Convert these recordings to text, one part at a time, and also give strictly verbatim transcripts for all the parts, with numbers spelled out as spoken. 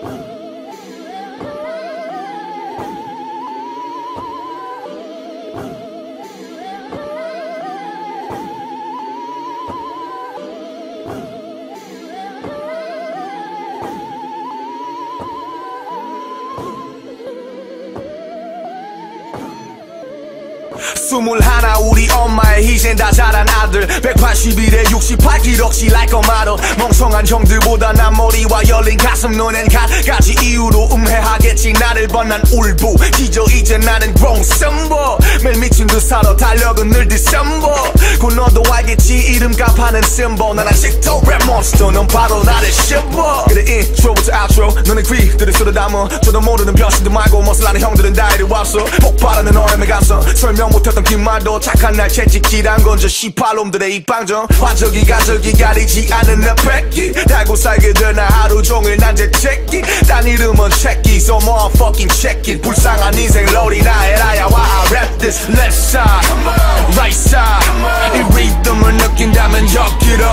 스물하나 우리 엄마의 희생 다 자란 아들 백팔십일에 육십팔 기럭시 like a model 멍청한 형들보다 난 머리와 열린 가슴 눈엔 갖가지 이유로 음해하겠지 나를 번 난 울부 기저 이제 나는 grown symbol 매일 미친 듯 살아 달력은 늘 디셈버 곧 너도 알겠지 이름값 하는 심볼 난 아직도 랩 몬스터 넌 바로 나를 씹어 그래 인트로부터 아웃로 너는 귀들을 쏟아 담아 저도 모르는 병신들 말고 멋을하는 형들은 다 이리 왔어 폭발하는 얼음의 감성 설명 못했던 긴 말도 착한 날 채찍질한 건 저 시팔놈들의 입방정 화적이 가적이 가리지 않은 내 패기 달고 살게 되나 하루 종일 난 재채기 딴 이름은 checky so motherfucking check it 불쌍한 인생 롤이나 해라야 why I rap this left side right side 이 리듬을 느낀다면 여기로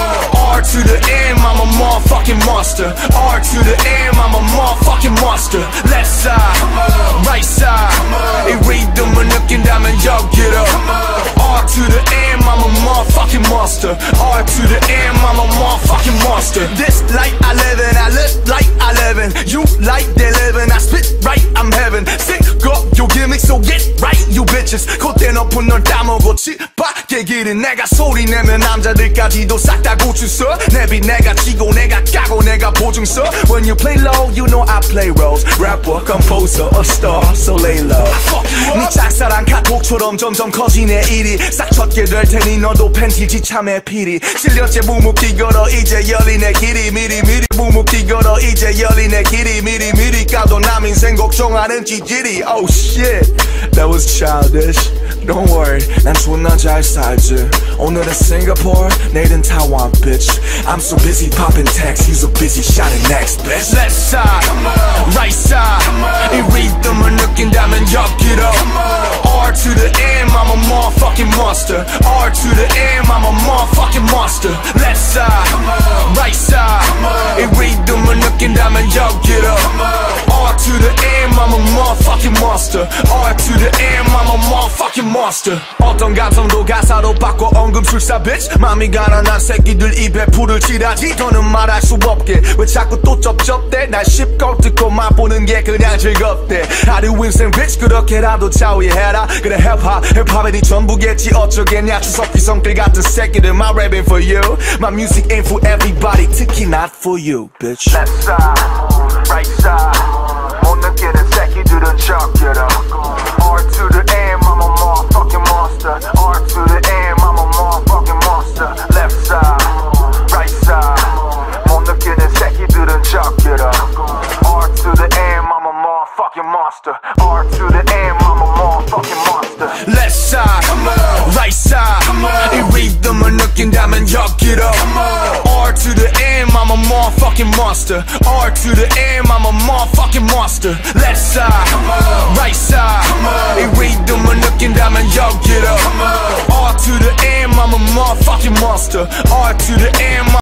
R to the M I'm a motherfucking monster R to the M I'm a motherfucking monster left side right side 이 리듬을 느낀다면 여기로 R to the M I'm a motherfucking monster R to the M I'm a motherfucking monster This life I live in I live like I live in You like they living I spit right I'm heaven Sick up your gimmicks so get right you bitches 콧대 높은 널 따먹고 칠밖에 길은 내가 소리 내면 남자들까지도 싹 다 고추서 내비 내가 치고 내가 까고 내가 보증서 When you play low you know I play roles Rapper, composer, a star so lay low 네 짝사랑 카톡처럼 점점 커진 내 일이 싹 쳤게 될 테니 너도 팬티 지참의 피리 실력제 묵묵히 걸어 이제 열린 내 길이 미리 미리 묵묵히 걸어 이제 열린 내 길이 미리 미리 까도 남 인생 걱정하는 찌질이 Oh shit that was childish Don't worry 난 존나 잘 살지 오늘은 Singapore 내일은 Taiwan bitch I'm so busy popping tags You so busy shouting next bitch Left side right side 이 리듬을 느낀다면 여기로 R to the M I'm a motherfucking monster R to the M I'm a motherfucking monster Left side right side 이 리듬을 느낀다면 여기로 R to the M I'm a motherfucking monster R to the M I'm a motherfucking monster 어떤 감성도 가사로 바꿔 언금술사 bitch 맘이 가난한 새끼들 입에 불을 칠하지 더는 말할 수 없게 왜 자꾸 또 쩝쩝대 날 씹고 듣고 맛보는 게 그냥 즐겁대 하루 인생 bitch 그렇게라도 자위해라 그래 힙합 힙합이 네 전부겠지 어쩌겠냐 추석기 성길 같은 새끼들 My rapping for you My music ain't for everybody 특히 not for you bitch Left side right side 못 느끼는 새끼들은 적게라 R to the M I'm a motherfucking monster R to the M I'm a motherfucking monster Left side right side 못 느끼는 새끼들은 적게라 R to the M I'm a motherfucking monster R to the M I'm a motherfucking monster Left side right side 이 리듬을 느낀다면 여기로 R to the M I'm a motherfucking monster R to the M I'm a motherfucking monster Left side right side 이 리듬을 느낀다면 여기로 R to the M I'm a motherfucking monster R to the M